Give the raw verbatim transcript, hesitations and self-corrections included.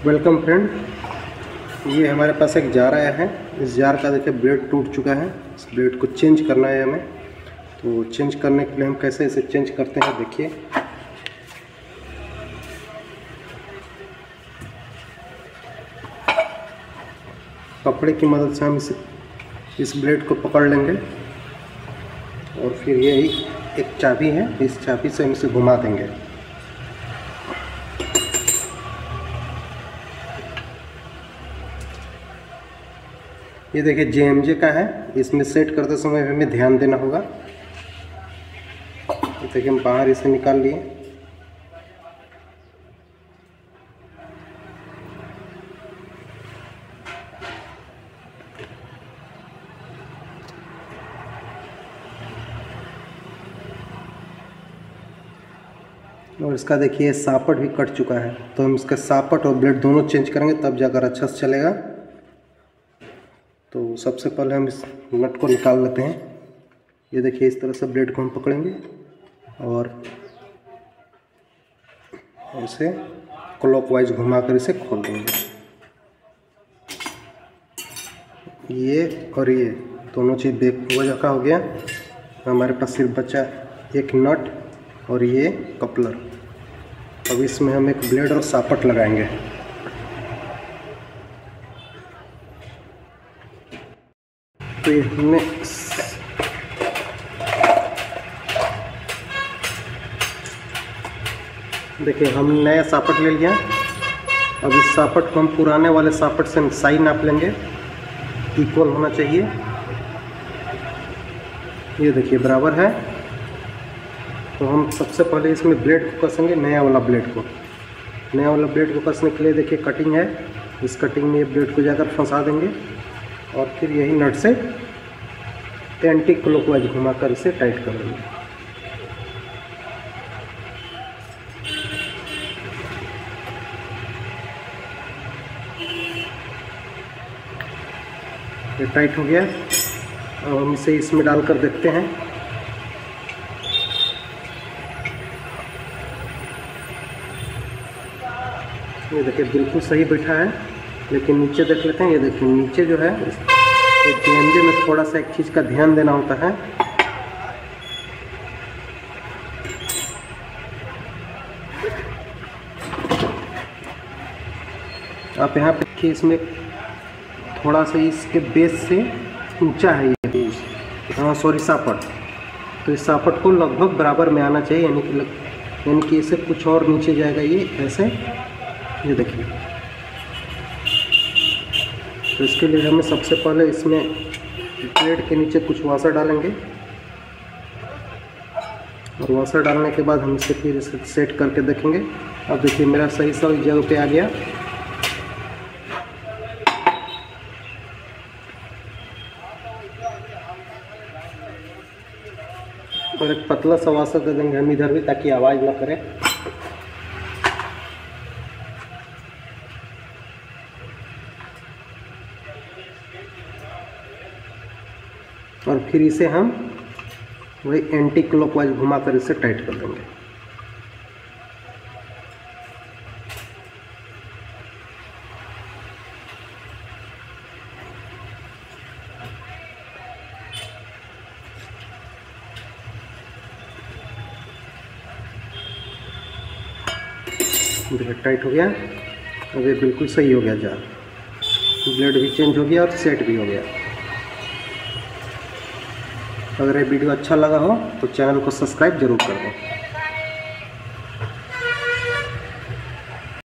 Welcome friend, ये हमारे पास एक जार आया है। इस जार का देखिए ब्लेड टूट चुका है। इस ब्लेड को चेंज करना है हमें। तो चेंज करने के लिए हम कैसे इसे चेंज करते हैं देखिए। कपड़े की मदद से हम इस इस ब्लेड को पकड़ लेंगे और फिर ये एक चाबी है, इस चाबी से हम इसे घुमा देंगे। ये देखिए जे एम जे का है। इसमें सेट करते समय हमें ध्यान देना होगा। देखिए हम बाहर इसे निकाल लिए। और इसका देखिए सापट भी कट चुका है, तो हम इसका सापट और ब्लेड दोनों चेंज करेंगे तब जाकर अच्छा से चलेगा। तो सबसे पहले हम इस नट को निकाल लेते हैं। ये देखिए इस तरह से ब्लेड को हम पकड़ेंगे और इसे क्लॉकवाइज घुमाकर इसे खोल देंगे। ये और ये दोनों चीज़ बेक वजह का हो गया। हमारे पास सिर्फ बचा एक नट और ये कपलर। अब इसमें हम एक ब्लेड और सापट लगाएंगे। तो ये हमने देखिए हम नया सापट ले लिया। अब इस सापट को हम पुराने वाले सापट से साइज नाप लेंगे, इक्वल होना चाहिए। ये देखिए बराबर है। तो हम सबसे पहले इसमें ब्लेड को कसेंगे, नया वाला ब्लेड को। नया वाला ब्लेड को कसने के लिए देखिए कटिंग है। इस कटिंग में ये ब्लेड को जाकर फंसा देंगे और फिर यही नट से एंटी क्लॉकवाइज घुमाकर इसे टाइट कर देंगे। ये टाइट हो गया। अब हम इसे इसमें डालकर देखते हैं। ये देखिए बिल्कुल सही बैठा है, लेकिन नीचे देख लेते हैं। ये देखिए नीचे जो है जे एम जे में थोड़ा सा एक चीज़ का ध्यान देना होता है। आप यहाँ पे देखिए इसमें थोड़ा सा इसके बेस से ऊंचा है ये, हाँ सॉरी सापट। तो इस सापट को लगभग बराबर में आना चाहिए, यानी कि यानी कि इसे कुछ और नीचे जाएगा ये ऐसे। ये देखिए, तो इसके लिए हमें सबसे पहले इसमें ब्लेड के नीचे कुछ वाशर डालेंगे और वाशर डालने के बाद हम इसे फिर इसे सेट करके देखेंगे। अब देखिए मेरा सही सही जगह पे आ गया। और एक पतला सा वाशर दे देंगे हम इधर भी, ताकि आवाज़ ना करे। और फिर इसे हम वही एंटी क्लॉकवाइज घुमाकर इसे टाइट कर देंगे। ब्लेड टाइट हो गया। अब ये बिल्कुल सही हो गया जार। ब्लेड भी चेंज हो गया और सेट भी हो गया। अगर ये वीडियो अच्छा लगा हो तो चैनल को सब्सक्राइब जरूर कर दें।